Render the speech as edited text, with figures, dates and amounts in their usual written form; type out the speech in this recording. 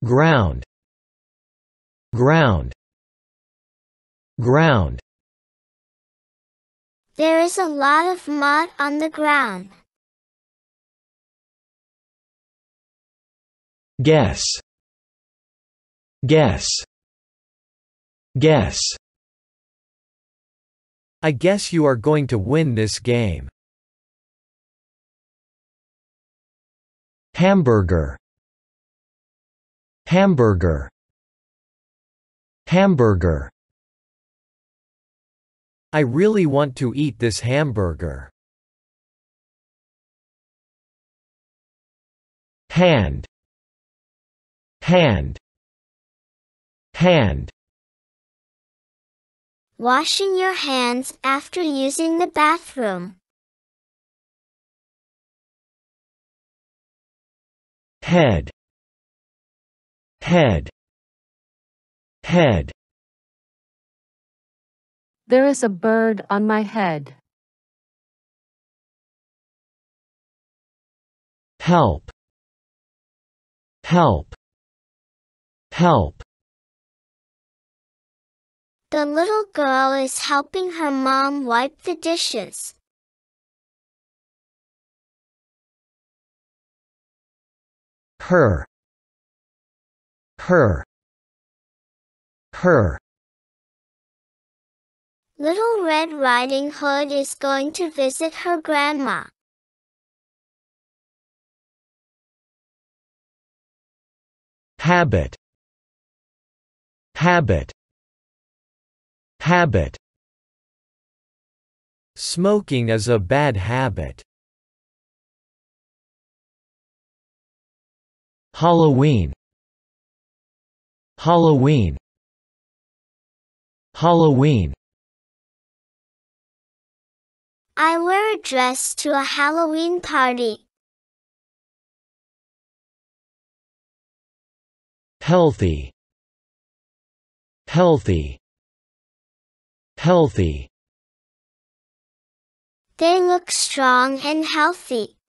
ground, ground, ground. There is a lot of mud on the ground. Guess, guess, guess. I guess you are going to win this game. Hamburger, hamburger, hamburger. I really want to eat this hamburger. Hand, hand, hand. Washing your hands after using the bathroom. Head, head, head. There is a bird on my head. Help, help, help. The little girl is helping her mom wipe the dishes. Her, her, her. Little Red Riding Hood is going to visit her grandma. Habit, habit, habit. Smoking is a bad habit. Halloween, Halloween, Halloween. I wear a dress to a Halloween party. Healthy, healthy, healthy. They look strong and healthy.